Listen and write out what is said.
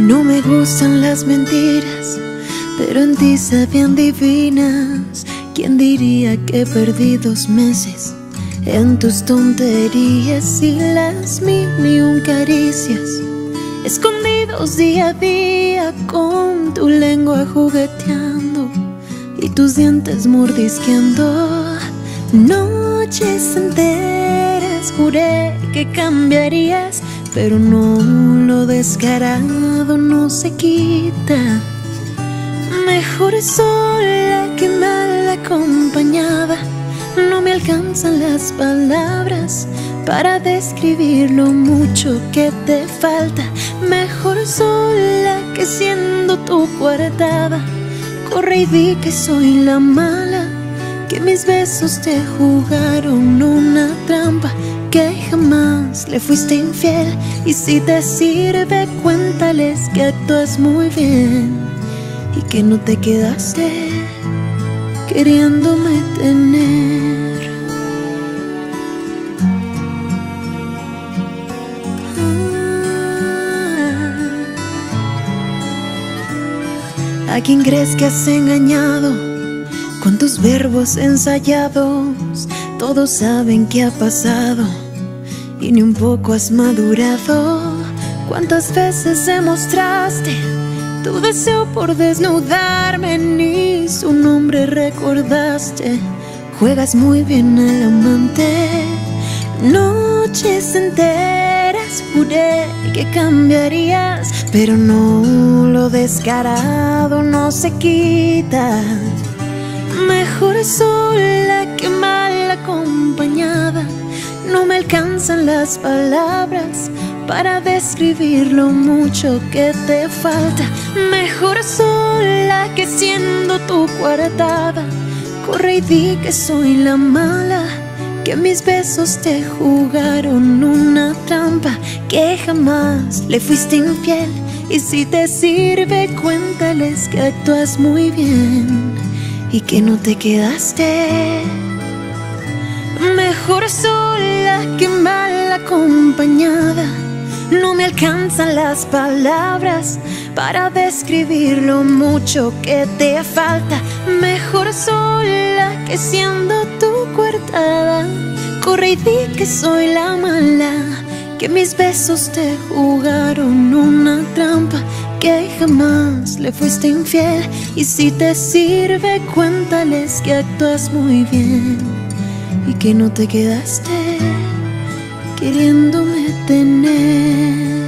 No me gustan las mentiras, pero en ti sabían divinas. ¿Quién diría que perdí 2 meses en tus tonterías y las 1001 caricias, escondidos día a día, con tu lengua jugueteando y tus dientes mordisqueando? Noches enteras juré que cambiarías, pero no, lo descarado no se quita. Mejor sola que mal acompañada. No me alcanzan las palabras para describir lo mucho que te falta. Mejor sola que siendo tu coartada. Corre y di que soy la mala, que mis besos te jugaron una trampa, que jamás le fuiste infiel. Y si te sirve, cuéntales que actúas muy bien y que no te quedaste queriéndome tener. ¿A quién crees que has engañado con tus verbos ensayados? Todos saben qué ha pasado y ni un poco has madurado. ¿Cuántas veces demostraste tu deseo por desnudarme? Ni su nombre recordaste. Juegas muy bien al amante. Noches enteras juré que cambiarías, pero no, lo descarado no se quita. Mejor sola que mal acompañada. No me alcanzan las palabras para describir lo mucho que te falta. Mejor sola que siendo tu coartada. Corre y di que soy la mala, que mis besos te jugaron una trampa, que jamás le fuiste infiel. Y si te sirve, cuéntales que actúas muy bien y que no te quedaste. Mejor sola que mal acompañada. No me alcanzan las palabras para describir lo mucho que te falta. Mejor sola que siendo tu coartada. Corre y di que soy la mala, que mis besos te jugaron una trampa, que jamás le fuiste infiel. Y si te sirve, cuéntales que actúas muy bien y que no te quedaste queriéndome tener.